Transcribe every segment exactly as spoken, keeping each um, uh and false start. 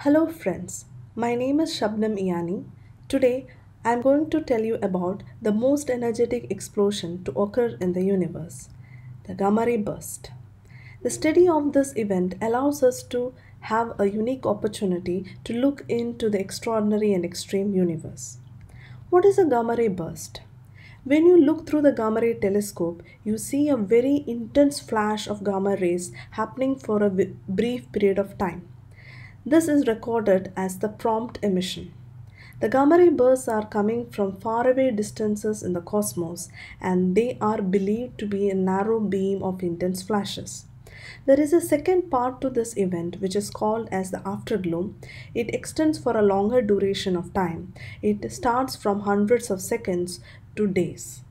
Hello, friends. My name is Shabnam Iani. Today, I am going to tell you about the most energetic explosion to occur in the universe, the Gamma ray burst. The study of this event allows us to have a unique opportunity to look into the extraordinary and extreme universe. What is a gamma ray burst? When you look through the gamma ray telescope, you see a very intense flash of gamma rays happening for a wi- brief period of time. This is recorded as the prompt emission. The gamma ray bursts are coming from faraway distances in the cosmos and they are believed to be a narrow beam of intense flashes. There is a second part to this event which is called as the afterglow. It extends for a longer duration of time. It starts from hundreds of seconds to days.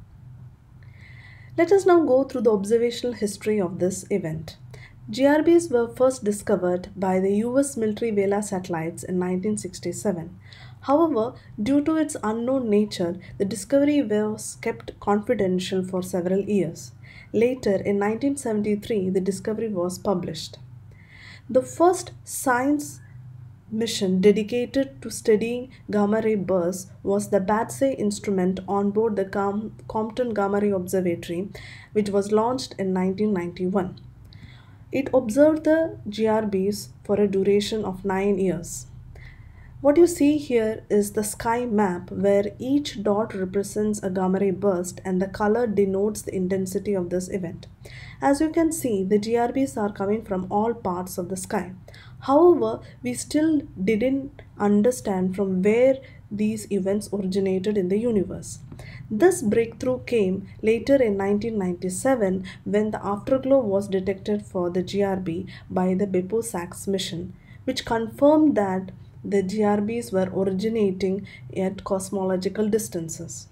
Let us now go through the observational history of this event. G R Bs were first discovered by the U S military Vela satellites in nineteen sixty-seven. However, due to its unknown nature, the discovery was kept confidential for several years. Later, in nineteen seventy-three, the discovery was published. The first science mission dedicated to studying gamma ray bursts was the BATSE instrument on board the Com- Compton Gamma Ray Observatory, which was launched in nineteen ninety-one. It observed the G R Bs for a duration of nine years. What you see here is the sky map where each dot represents a gamma ray burst and the color denotes the intensity of this event. As you can see, the G R Bs are coming from all parts of the sky. However, we still didn't understand from where these events originated in the universe. This breakthrough came later in nineteen ninety-seven when the afterglow was detected for the G R B by the Bepo-Sax mission, which confirmed that the G R Bs were originating at cosmological distances.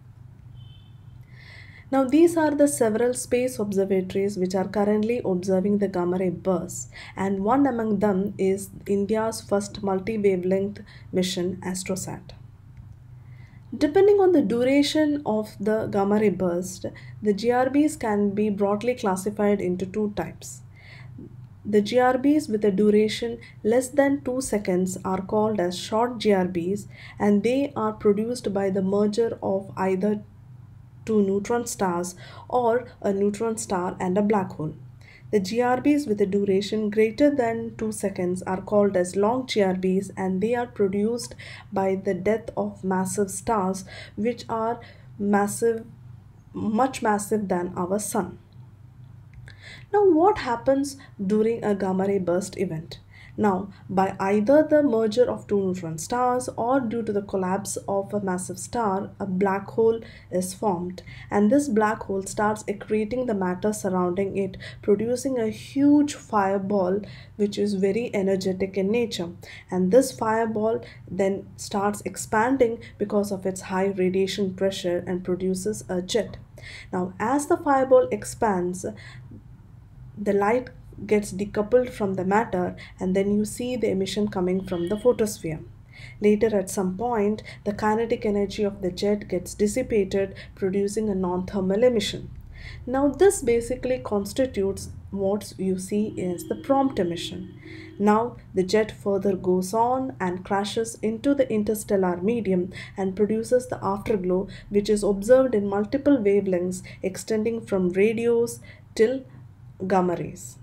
Now, these are the several space observatories which are currently observing the gamma ray bursts, and one among them is India's first multi wavelength mission, ASTROSAT. Depending on the duration of the gamma ray burst, the G R Bs can be broadly classified into two types. The G R Bs with a duration less than two seconds are called as short G R Bs, and they are produced by the merger of either two neutron stars or a neutron star and a black hole. The G R Bs with a duration greater than two seconds are called as long G R Bs, and they are produced by the death of massive stars which are massive much massive than our sun. Now, what happens during a gamma ray burst event? Now, by either the merger of two neutron stars or due to the collapse of a massive star, a black hole is formed, and this black hole starts accreting the matter surrounding it, producing a huge fireball which is very energetic in nature. And this fireball then starts expanding because of its high radiation pressure and produces a jet. Now, as the fireball expands, the light gets decoupled from the matter, and then you see the emission coming from the photosphere. Later, at some point, the kinetic energy of the jet gets dissipated, producing a non thermal emission. Now, this basically constitutes what you see as the prompt emission. Now, the jet further goes on and crashes into the interstellar medium and produces the afterglow, which is observed in multiple wavelengths extending from radios till gamma rays.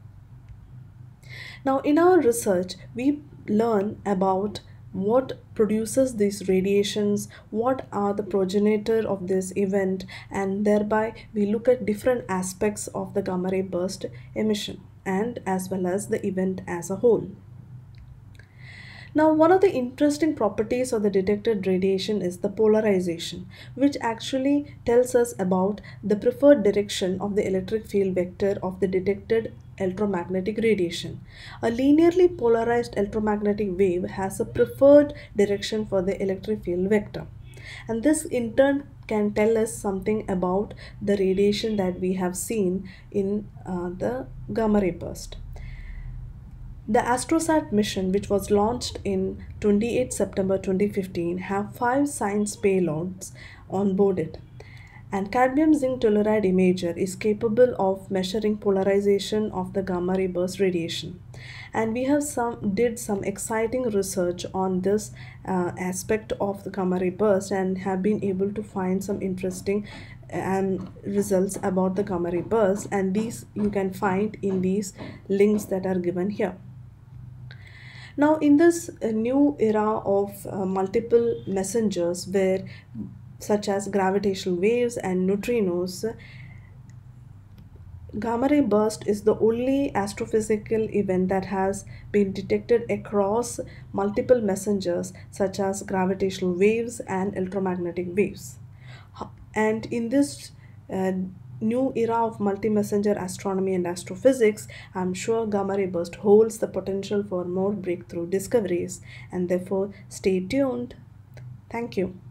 Now, in our research, we learn about what produces these radiations, what are the progenitor of this event, and thereby we look at different aspects of the gamma ray burst emission and as well as the event as a whole. Now, one of the interesting properties of the detected radiation is the polarization, which actually tells us about the preferred direction of the electric field vector of the detected electromagnetic radiation. A linearly polarized electromagnetic wave has a preferred direction for the electric field vector. And this in turn can tell us something about the radiation that we have seen in uh, the gamma ray burst. The ASTROSAT mission, which was launched in twenty-eighth September twenty fifteen, have five science payloads on board it. And cadmium zinc telluride imager is capable of measuring polarization of the gamma ray burst radiation. And we have some did some exciting research on this uh, aspect of the gamma ray burst and have been able to find some interesting um, results about the gamma ray burst, and these you can find in these links that are given here. Now, in this uh, new era of uh, multiple messengers, where such as gravitational waves and neutrinos, gamma ray burst is the only astrophysical event that has been detected across multiple messengers such as gravitational waves and electromagnetic waves. Ho- And in this uh, new era of multi-messenger astronomy and astrophysics, I'm sure gamma ray burst holds the potential for more breakthrough discoveries, and therefore stay tuned. Thank you.